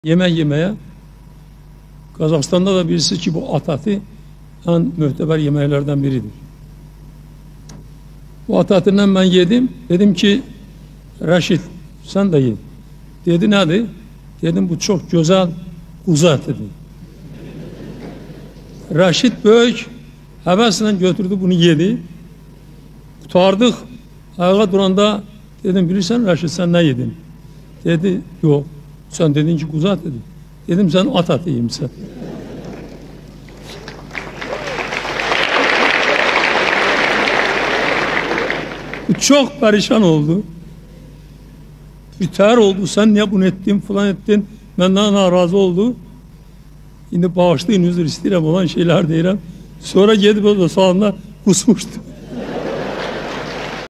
Yemek yemeye. Kazakistan'da da birisi ki bu atati en mühteber yemeklerden biridir. Bu atatinden ben yedim. Dedim ki Raşit sen de ye. Dedi nedir? Dedim bu çok güzel kuzu etidir. Raşit büyük hevesle götürdü bunu yedi. Tutardık. Ayağa duranda dedim bilirsen Raşit sen ne yedin? Dedi yok. Sen dedin ki kuzu eti. Dedim sen at atayım sen. Çok perişan oldu. Biter oldu. Sen niye bunu ettin falan ettin. Benden narazı oldu. Şimdi bağışlayın özür isterim olan şeyler değilim. Sonra gidip o da sağında kusmuştu.